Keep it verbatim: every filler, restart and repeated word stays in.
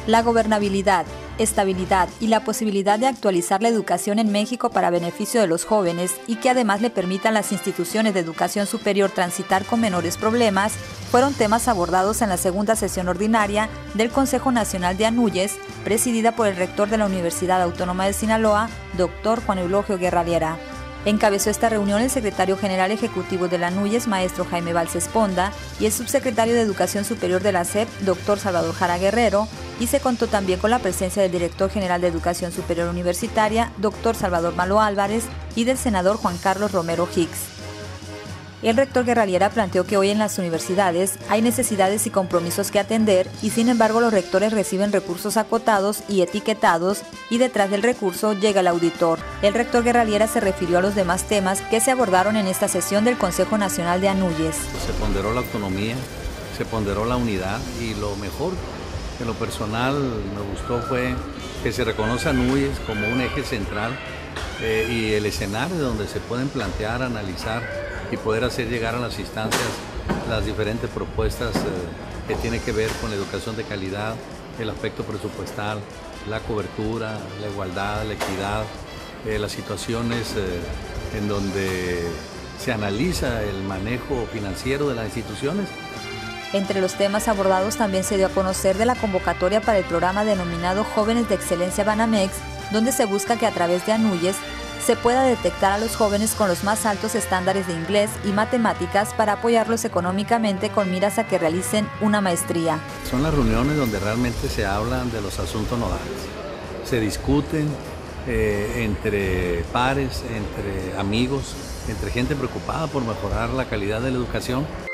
La gobernabilidad, estabilidad y la posibilidad de actualizar la educación en México para beneficio de los jóvenes y que además le permitan a las instituciones de educación superior transitar con menores problemas, fueron temas abordados en la segunda sesión ordinaria del Consejo Nacional de ANUYES, presidida por el rector de la Universidad Autónoma de Sinaloa, doctor Juan Eulogio Guerra Liera. Encabezó esta reunión el secretario general ejecutivo de la ANUYES, maestro Jaime Valls-Esponda, y el subsecretario de Educación Superior de la S E P, doctor Salvador Jara Guerrero, y se contó también con la presencia del director general de Educación Superior Universitaria, doctor Salvador Malo Álvarez, y del senador Juan Carlos Romero Hicks. El rector Guerra Liera planteó que hoy en las universidades hay necesidades y compromisos que atender y sin embargo los rectores reciben recursos acotados y etiquetados y detrás del recurso llega el auditor. El rector Guerra Liera se refirió a los demás temas que se abordaron en esta sesión del Consejo Nacional de ANUYES. Se ponderó la autonomía, se ponderó la unidad y lo mejor en lo personal me gustó fue que se reconoce a ANUYES como un eje central eh, y el escenario donde se pueden plantear, analizar y poder hacer llegar a las instancias las diferentes propuestas eh, que tienen que ver con la educación de calidad, el aspecto presupuestal, la cobertura, la igualdad, la equidad, eh, las situaciones eh, en donde se analiza el manejo financiero de las instituciones. Entre los temas abordados también se dio a conocer de la convocatoria para el programa denominado Jóvenes de Excelencia Banamex, donde se busca que a través de ANUYES se pueda detectar a los jóvenes con los más altos estándares de inglés y matemáticas para apoyarlos económicamente con miras a que realicen una maestría. Son las reuniones donde realmente se hablan de los asuntos nodales, se discuten eh, entre pares, entre amigos, entre gente preocupada por mejorar la calidad de la educación.